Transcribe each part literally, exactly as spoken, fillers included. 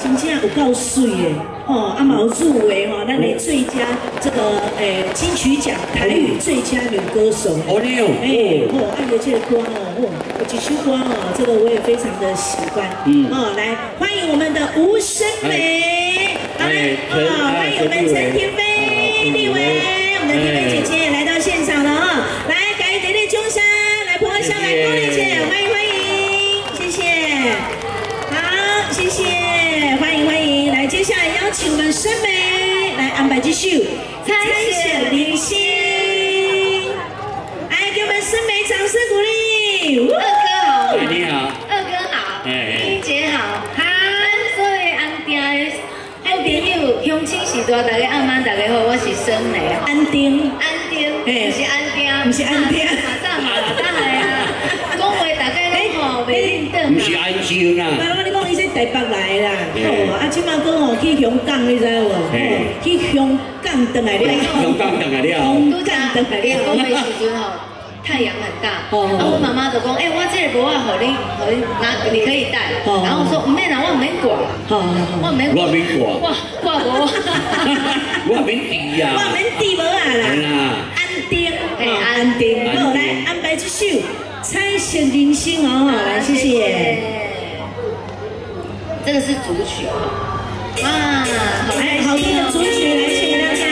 真正有够水的，吼，啊嘛有入围吼，咱的最佳这个诶金曲奖台语最佳女歌手。 哦，你有， 哎，吼，按着这个歌哦，吼，有几首歌哦，这个我也非常的喜欢。嗯，哦，来欢迎我们的吴声梅，好来，哦，欢迎我们陈婷飞、丽薇，我们的婷飞姐姐来到现场了啊，来，感谢点点钟声，来捧个香来，高丽姐，欢迎欢迎，谢谢，好，谢谢，欢迎欢迎，来，接下来邀请我们声梅来安排这首《彩线零星》。给我们声梅掌声鼓励。 二哥好， 你好， 二哥好，英姐好， 好， 所以安定的好朋友乡亲时代，大家阿妈大家好，我是声梅。 安定， 安定，不是安定， 不是安定， 马上嘛，当然啊，讲话大家拢吼袂认得嘛。 不是安心啦。 我我你讲伊说台北来啦，吼，啊，即马讲吼去香港，你知无？吼，去香港回来了。 香港回来了。 香港回来了。讲的时阵吼。太阳很大，然后我妈妈就讲，哎，我这个无啊，互你，互你拿，你可以带。然后我说唔免啦，我唔免挂啦，我唔免挂， 我免挂， 挂挂无， 我免滴呀， 我免滴无啊啦，安定，哎，安定，好，来安排这首《彩线人生》哦，来谢谢。 这个是主曲啊， 来好听的主曲来请大家。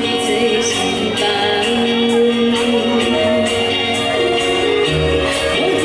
我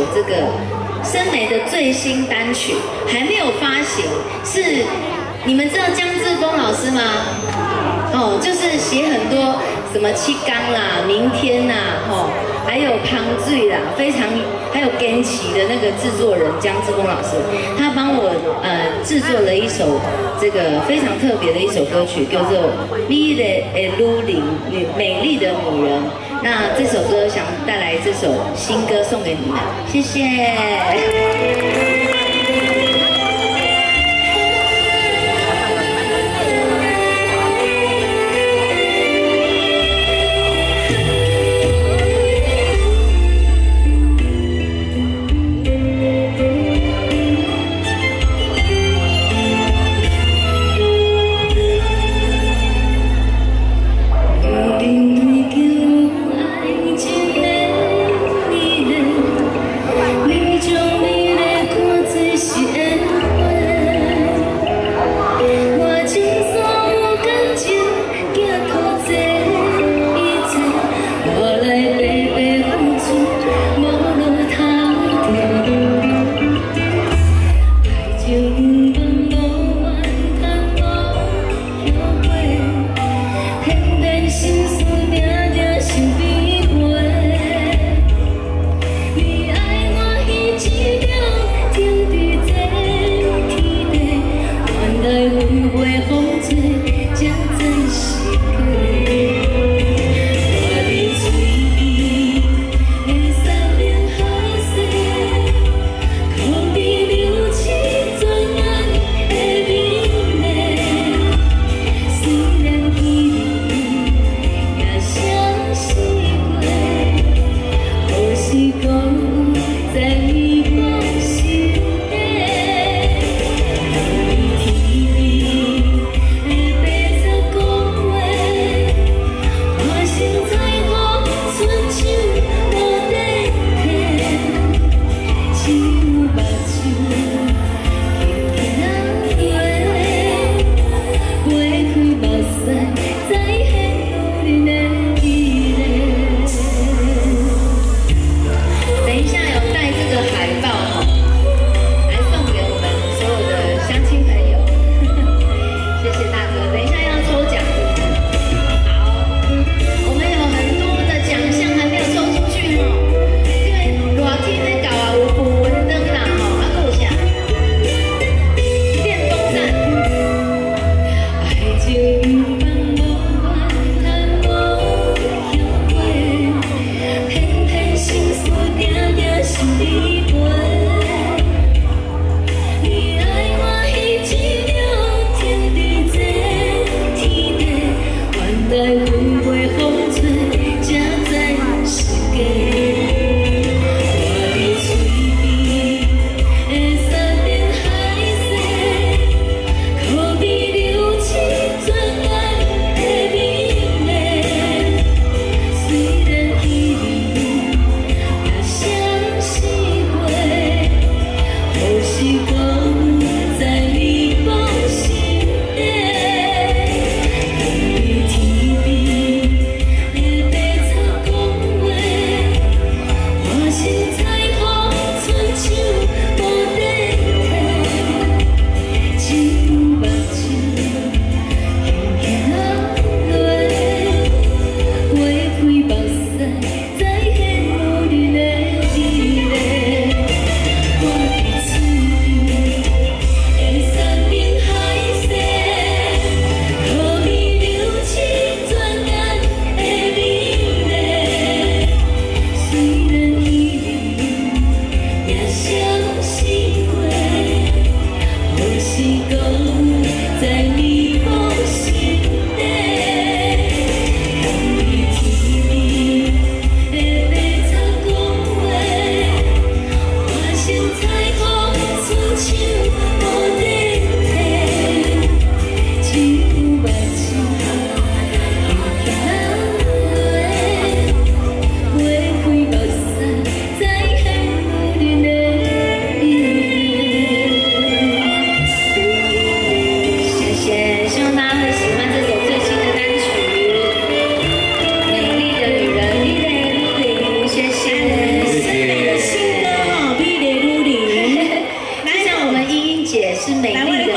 这个森美的最新单曲，还没有发行，是你们知道江志峰老师吗？哦，就是写很多什么七缸啦、明天呐，吼，还有旁醉啦，非常还有跟奇的那个制作人江志峰老师，他帮我呃制作了一首这个非常特别的一首歌曲，叫做《你的女人女美丽的女人》。那这首歌想带来这首新歌送给你们，谢谢。你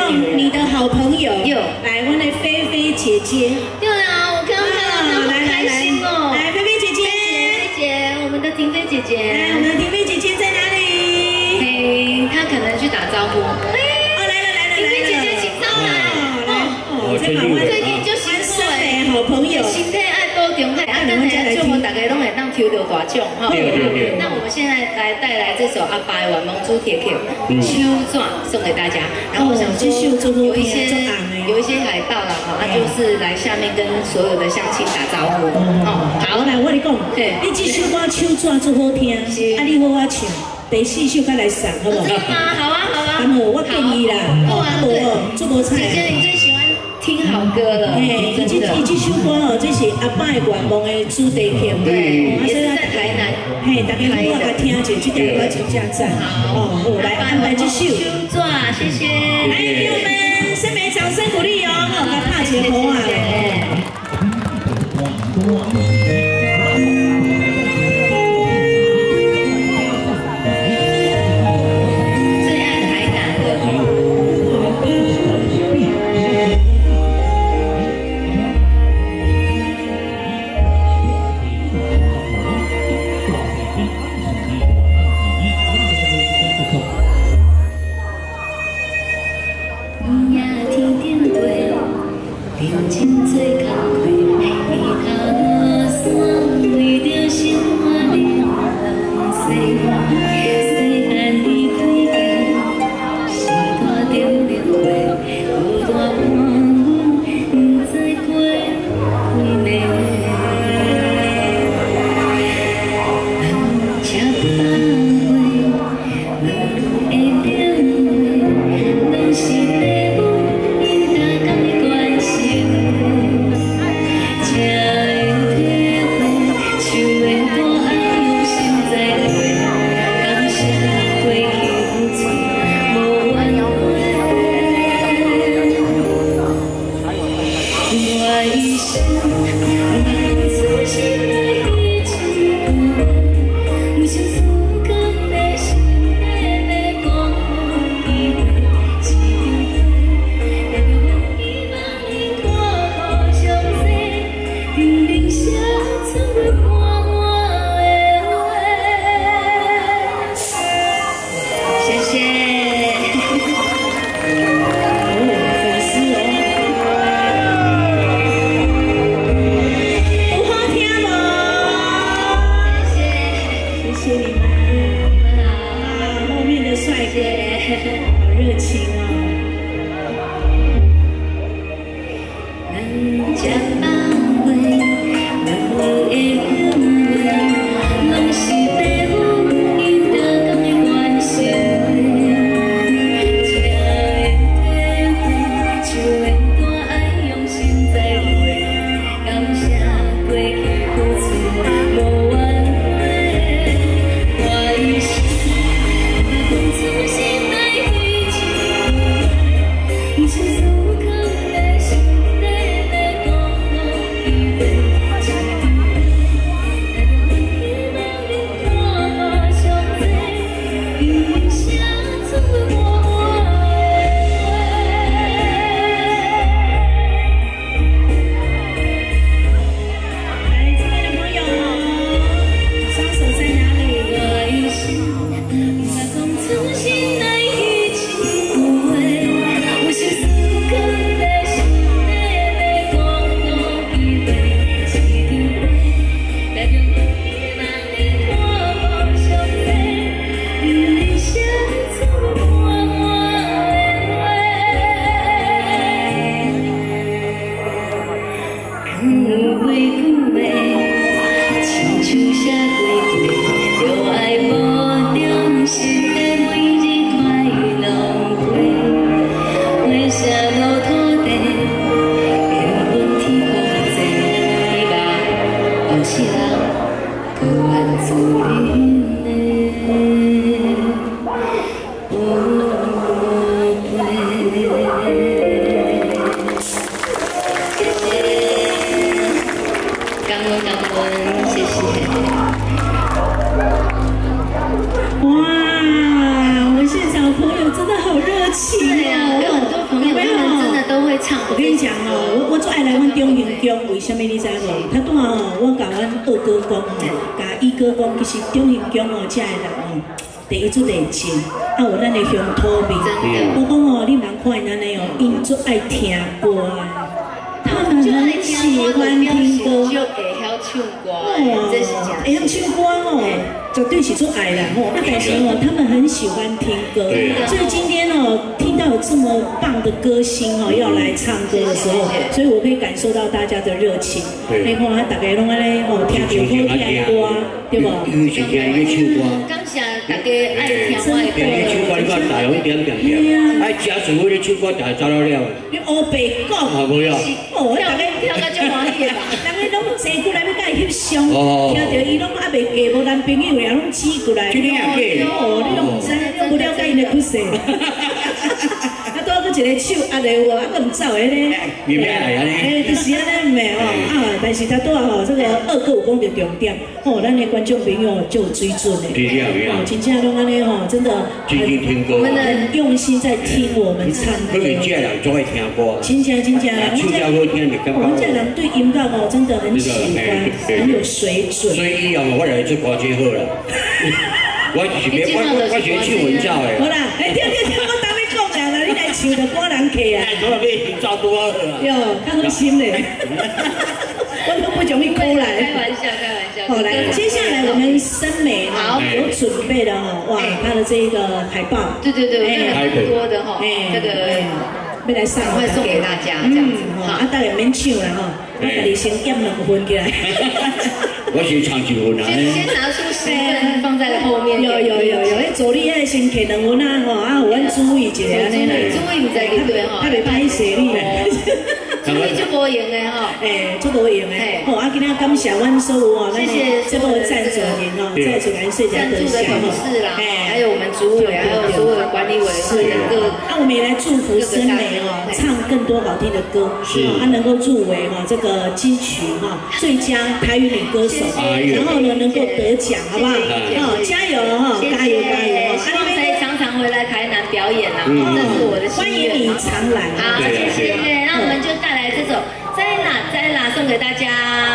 用你的好朋友， 有来，我们的菲菲姐姐， 对啊，我看到看到好开心哦！ 来，菲菲姐姐， 菲姐，我们的婷菲姐姐， 来，我们的婷菲姐姐在哪里？ 嘿，她可能去打招呼。哎， 哦，来了来了， 婷菲姐姐请上来。 来，哦，这把我最近就辛苦诶，好朋友， 身体爱保重，嘿，啊，等下祝福大家拢会当抽到大奖哈。 对对对。 那我们现在来带来这首阿爸的晚梦主题曲《秋壮》送给大家。然后我想说，有一些有一些海盗啦哈，那就是来下面跟所有的乡亲打招呼。哦， 好，来我跟你讲，对，你这首歌《秋壮》最好听，啊，你好我唱。第四首该来上，好不好？ 真的吗？好啊，好啊。 阿母，我建议啦，哦，阿母哦，做无菜。 姐姐，你最喜欢听好歌了， 嘿，伊这伊这首歌哦，这是阿爸的愿望的主题曲， 对，也是在台南。 嘿，大家好好来听者，这条歌真正赞。哦，好，来安排这首。 秋壮，谢谢。 来，给我们森美掌声鼓励哦，好，来拍起火啊！ 我跟你讲哦，我我最爱来阮中兴宫，为什么你知无？他拄好哦，我甲阮二哥讲哦，甲伊哥讲，其实中兴宫哦，遮个人哦，第一做第情，啊有咱的乡土味。我讲哦，你人看因安尼哦，因最爱听歌。 他们很喜欢听歌， 就会晓唱歌，这是真。 会晓唱歌哦，绝对是做爱啦吼。啊，但是哦，他们很喜欢听歌，所以今天哦，听到有这么棒的歌星哦要来唱歌的时候，所以我可以感受到大家的热情。你看，大家拢安尼哦，听到好听的歌，对不？ 因为是听伊唱歌。 感谢大家爱听我的歌。 伊唱歌，你看大龙点点点，爱家属为你唱歌，大家走了了。 你黑白讲， 啊，无呀。 哦，大家跳到就欢喜吧。 人家拢坐过来要甲伊翕相，听到伊拢还袂嫁无男朋友，然后拢挤过来。 今天也嫁。 哦，你拢唔知，你不了解因的故事。啊，多个一个手压着有啊，啊，唔走的咧。 明白来安尼。 哎，就是安尼咪哦啊，但是他多吼，这个二哥有讲到重点，哦，咱的观众朋友就有水准的。 对呀，对呀。 哦，真正拢安尼吼，真的真正听歌。 我们很用心在听我们唱歌。 因为这人总爱听歌。 真正真正， 唱歌好听就感觉。 我们这人对音乐哦，真的很喜欢，很有水准。 所以以后我来做歌真好啦。我是别我我我是唱文照的。 好啦，哎，听听听，我当你讲讲啦，你来唱就果然客啊。 我那边文照多好啊。 哟，较好心嘞。我都不容易抠来。 开玩笑，开玩笑。 好，来，接下来我们森美哈有准备的哈，哇，他的这个海报。 对对对，哎，很多的哈，这个。 要来送， 会送给大家，这样子。 好，啊，大家免唱啦吼，我家己先验两分起来。 我先唱一分啊。 先先拿出十分放在后面。 有有有有，迄助理迄先摕两分啊吼，啊，有阮注意一下安尼啦。 注意唔在对吼， 他袂歹势你咧。 注意就无用的吼。 诶，做无用的。好，啊，今天感谢阮所有哦， 谢谢这部赞助人哦，再次感谢大家的赞助的同事啦，还有我们主委，还有所有的管理委员会的各。 啊，我们也来祝福森美哦，唱更多好听的歌，是，她能够入围哈这个金曲哈最佳台语女歌手，然后呢能够得奖，好不好？好，加油哈，加油加油！ 希望可以常常回来台南表演啊，这是我的心愿。 欢迎你常来。 好，谢谢。那我们就带来这首《在哪在哪》送给大家。